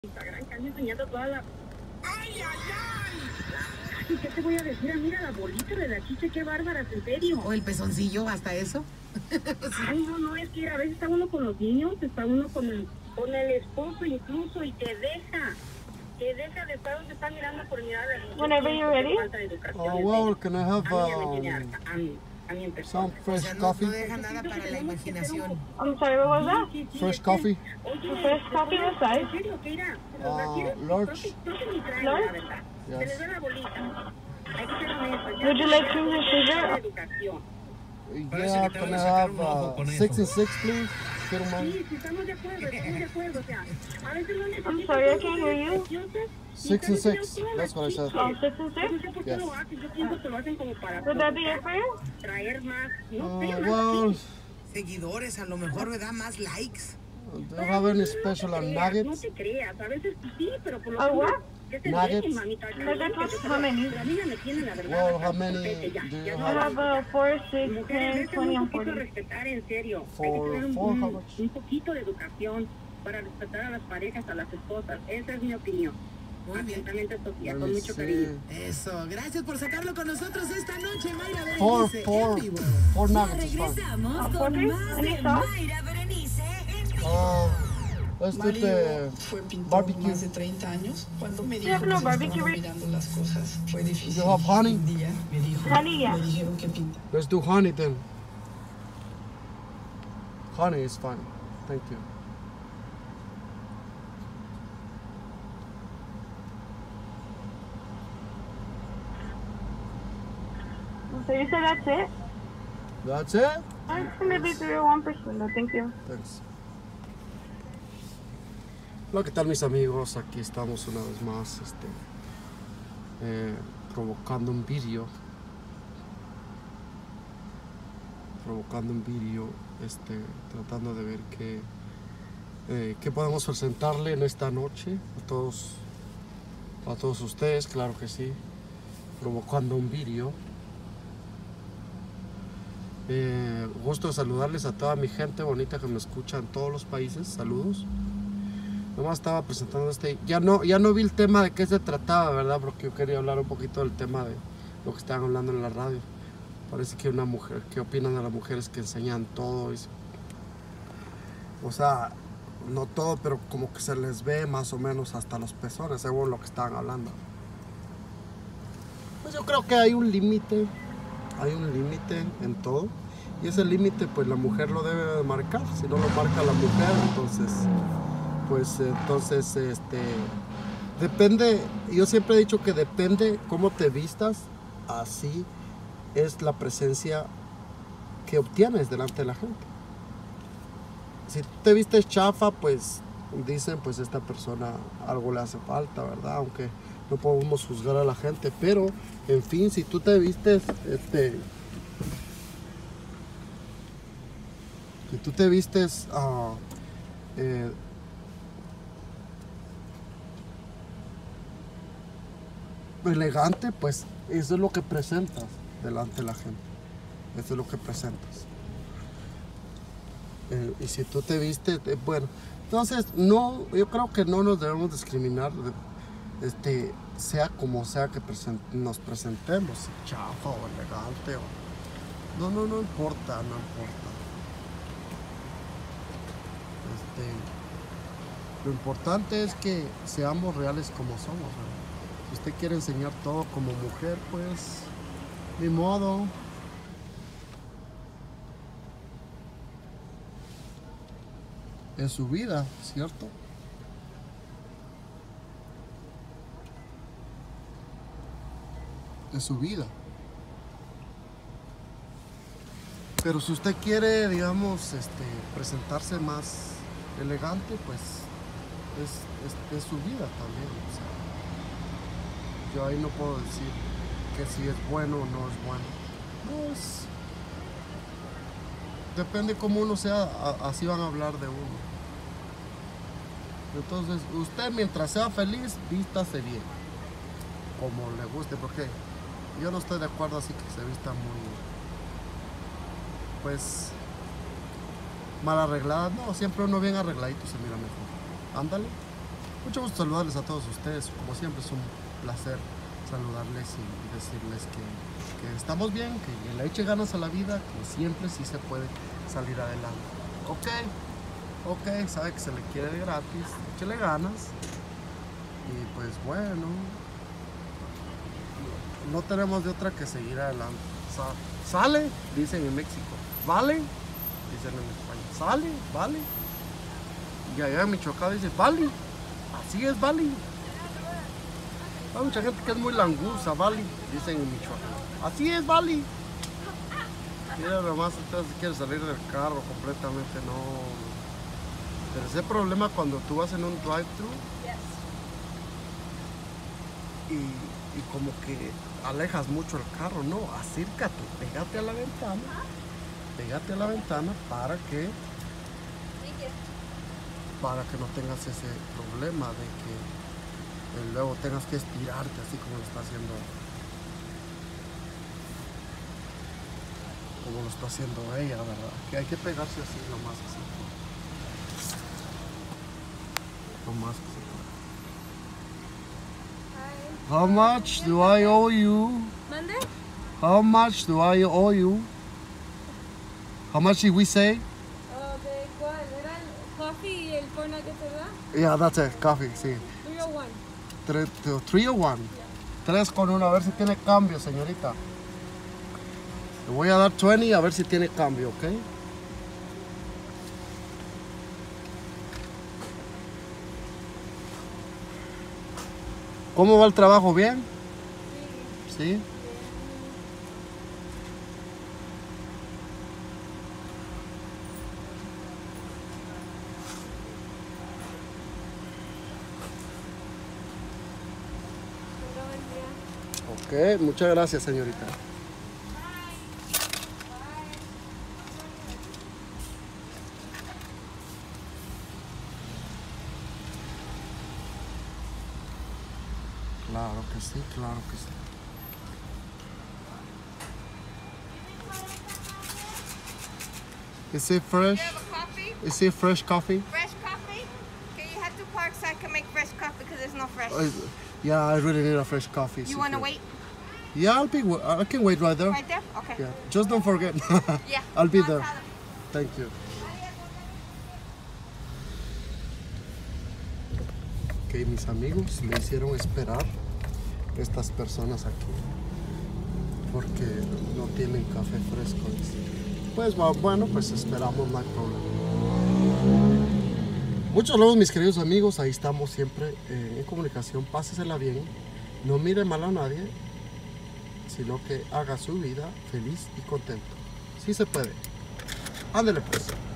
Instagram que han enseñado toda la... ¡Ay, ay, ay! ¿Qué te voy a decir? Mira la bolita de la chicha, qué bárbaras, en serio. O el pezoncillo, hasta eso. Sí. Ay, no, es que a veces está uno con los niños, está uno con el esposo incluso, y te deja de estar donde está mirando por mirar a los... Whenever you're ready. Oh, well, can I have some fresh coffee? No deja nada para la imaginación. I'm sorry, what was that? Fresh coffee? Fresh coffee, what size? Large. Large? Yes. Would you like cream and sugar? Yeah, can I have 6 and 6, please? Sí, estamos de acuerdo, o sea, a veces no necesitas... I'm sorry, I can't hear you. 6 and 6, that's what I said. Oh, 6 and 6? No sé por qué lo hacen, yo pienso que lo hacen como para... Would that be it for you? Traer más, no sé, Well, Seguidores, a lo mejor me da más likes. do you have any special on No nuggets? te creas, a veces sí, pero por lo Oh, what? Nuggets? How many? La vida me tiene, la verdad. Well, how many do you I have? have 4, 6, 10, 20, and Un poquito 40. respetar, en serio. For- Hay que tener for how much? un poquito de educación para respetar a las parejas, a las esposas. Esa es mi opinión. Muy bien. Atentamente, Sofía, Let con me mucho see. cariño. Eso, gracias por sacarlo con nosotros esta noche, Mayra Four, Berenice, four, en vivo. 4 nuggets is fine. Regresamos con ¿Por qué? más de ¿Any sauce? Mayra Berenice en vivo. Let's do Mario the fue pintor barbecue. más de 30 años. Cuando me Yeah, dijo no, que se barbecue. estaban olvidando las cosas, fue difícil. You have honey? Un día me dijo, Honey, yeah. me dijeron que pintar. Let's do honey then. Honey is fine. Thank you. So you said that's it? That's it? Maybe 3 or 1%, no, thank you. Thanks. Hola, ¿qué tal mis amigos? Aquí estamos una vez más provocando un vídeo. Tratando de ver qué podemos presentarle en esta noche a todos ustedes, claro que sí. Provocando un vídeo. Gusto de saludarles a toda mi gente bonita que me escucha en todos los países. Saludos. Nomás estaba presentando ya no vi el tema de qué se trataba, ¿verdad? Porque yo quería hablar un poquito del tema de lo que estaban hablando en la radio. Parece que una mujer, ¿qué opinan de las mujeres que enseñan todo? O sea, no todo, pero como que se les ve más o menos hasta los pezones, según lo que estaban hablando. Pues yo creo que hay un límite en todo. Y ese límite pues la mujer lo debe de marcar. Si no lo marca la mujer, entonces depende. Yo siempre he dicho que depende cómo te vistas, así es la presencia que obtienes delante de la gente. Si te vistes chafa, pues dicen pues esta persona algo le hace falta, ¿verdad? Aunque no podemos juzgar a la gente, pero en fin, si tú te vistes elegante, pues eso es lo que presentas delante de la gente. Eso es lo que presentas. Y si tú te vistes, bueno, entonces no, yo creo que no nos debemos discriminar, sea como sea que nos presentemos, chafa o elegante no importa. Lo importante es que seamos reales como somos, ¿verdad? Si usted quiere enseñar todo como mujer, pues ni modo. Es su vida, ¿cierto? Es su vida. Pero si usted quiere, digamos, presentarse más elegante, pues es su vida también. O sea, yo ahí no puedo decir que si es bueno o no es bueno. No, depende cómo uno sea, así van a hablar de uno. Entonces, usted mientras sea feliz, vístase bien, como le guste, porque yo no estoy de acuerdo así que se vista muy, pues, mal arreglada. No, siempre uno bien arregladito se mira mejor. Ándale. Mucho gusto saludarles a todos ustedes. Como siempre es un placer saludarles y decirles que estamos bien, que le eche ganas a la vida, que siempre sí se puede salir adelante. Ok, sabe que se le quiere de gratis, échele ganas. Y pues bueno, no tenemos de otra que seguir adelante. Sale, dicen en México. Vale, dicen en España. Sale, vale. Y allá en Michoacán dice, vale. Así es, vale. Hay mucha gente que es muy langusa, vale, dicen en Michoacán. Así es, vale. Mira, nomás entonces quiere salir del carro completamente, no. Pero ese problema cuando tú vas en un drive-thru y como que alejas mucho el carro, no, acércate, pégate a la ventana para que no tengas ese problema de que luego tengas que estirarte así como lo está haciendo ella, ¿verdad? Que hay que pegarse así nomás así. Nomás que se puede. How much do I owe you? ¿Mande? How much do I owe you? How much did we say? ¿De cuál? ¿Era el coffee y el corn nugget, verdad? Yeah, that's it, coffee, sí. 301. 301. 3 con 1, a ver si tiene cambio, señorita. Le voy a dar 20 a ver si tiene cambio, ¿ok? ¿Cómo va el trabajo? ¿Bien? ¿Sí? Ok, muchas gracias, señorita. Claro que sí, claro que sí. Is it fresh? You have a coffee? Is it fresh coffee? Fresh coffee? Okay, you have to park so I can make fresh coffee because there's no fresh. Yeah, I really need a fresh coffee. You want to wait Yeah, I can wait right there. right there? Okay. Yeah, just don't forget. Yeah. I'll be No, there. tell them. Thank you. Ok, mis amigos, me hicieron esperar estas personas aquí porque no tienen café fresco. Pues bueno, pues esperamos, no hay problema. Muchos saludos, mis queridos amigos, ahí estamos siempre en comunicación. Pásesela bien, no mire mal a nadie, sino que haga su vida feliz y contento. Sí se puede. Ándele pues.